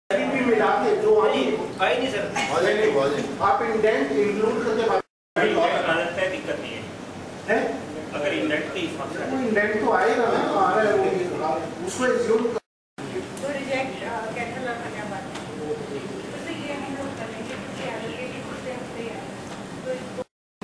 भी मिला के जो आई नहीं सर, आप इंडेंट इंक्लूड करके दिक्कत नहीं है। अगर इंडेंट तो इंडेंट तो आएगा ना, आ रहा है उसको एज्यूम तो रिजेक्ट कैसे ना करने बात तो ये हम लोग करेंगे कि आगे के दूसरे हफ्ते है तो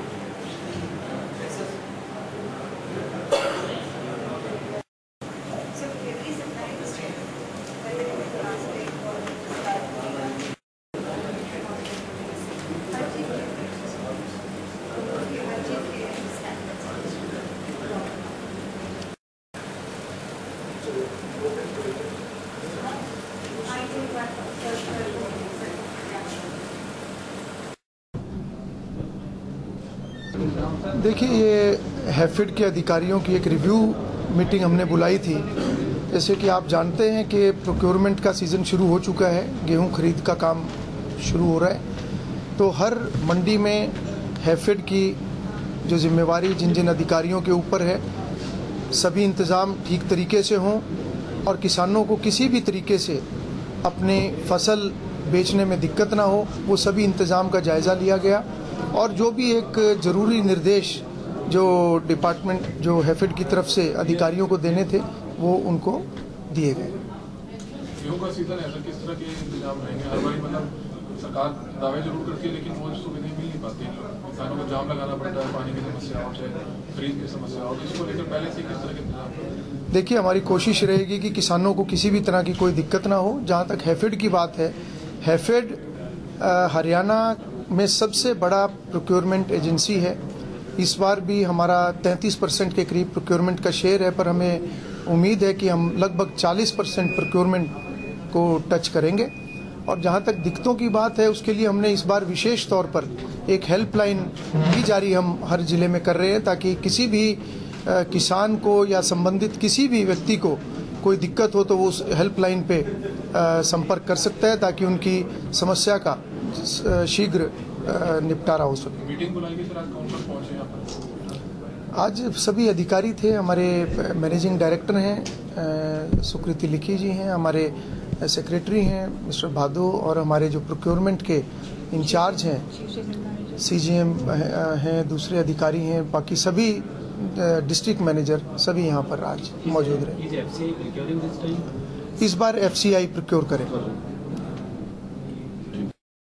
देखिए, ये हैफेड के अधिकारियों की एक रिव्यू मीटिंग हमने बुलाई थी। जैसे कि आप जानते हैं कि प्रोक्योरमेंट का सीज़न शुरू हो चुका है, गेहूं खरीद का काम शुरू हो रहा है। तो हर मंडी में हैफेड की जो जिम्मेवारी जिन जिन अधिकारियों के ऊपर है, सभी इंतज़ाम ठीक तरीके से हों और किसानों को किसी भी तरीके से अपने फसल बेचने में दिक्कत ना हो, वो सभी इंतज़ाम का जायज़ा लिया गया। और जो भी एक ज़रूरी निर्देश जो डिपार्टमेंट जो हैफेड की तरफ से अधिकारियों को देने थे, वो उनको दिए गए। गेहूं का सीजन है, तो किस तरह के इंतजाम रहेंगे? हर बार मतलब सरकार दावे जरूर करती है, लेकिन वो सुविधाएं मिल नहीं पाती। किसानों को जाम लगाना पड़ता है, पानी की समस्या हो चाहे खरीद की समस्या हो, तो इसको लेकर पहले से किस तरह के इंतजाम? देखिए, हमारी कोशिश रहेगी कि किसानों को किसी भी तरह की कोई दिक्कत ना हो। जहाँ तक हैफेड की बात है, हैफेड हरियाणा में सबसे बड़ा प्रोक्योरमेंट एजेंसी है। इस बार भी हमारा 33% के करीब प्रोक्योरमेंट का शेयर है, पर हमें उम्मीद है कि हम लगभग 40% प्रोक्योरमेंट को टच करेंगे। और जहाँ तक दिक्कतों की बात है, उसके लिए हमने इस बार विशेष तौर पर एक हेल्पलाइन भी जारी हम हर जिले में कर रहे हैं, ताकि किसी भी किसान को या संबंधित किसी भी व्यक्ति को कोई दिक्कत हो तो वो उस हेल्पलाइन पे संपर्क कर सकता है, ताकि उनकी समस्या का शीघ्र निपटारा हो सके। मीटिंग बुलाई गई सर, आज कौन कौन पहुंचे यहाँ पर? आज सभी अधिकारी थे। हमारे मैनेजिंग डायरेक्टर हैं सुकृति लिखी जी हैं, हमारे सेक्रेटरी हैं मिस्टर भादो, और हमारे जो प्रोक्योरमेंट के इंचार्ज हैं सीजीएम हैं, दूसरे अधिकारी हैं, बाकी सभी डिस्ट्रिक्ट मैनेजर सभी यहाँ पर आज मौजूद रहे। इस बार एफसीआई प्रोक्योर करें।